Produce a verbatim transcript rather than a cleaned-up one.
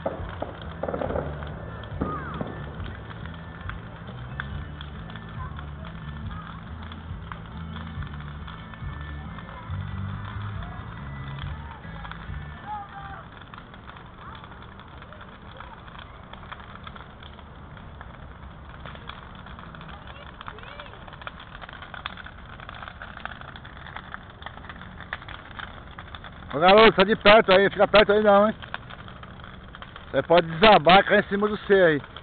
Ô garoto, sai de perto aí, fica perto aí não, hein? Você pode desabar, cair em cima do C aí.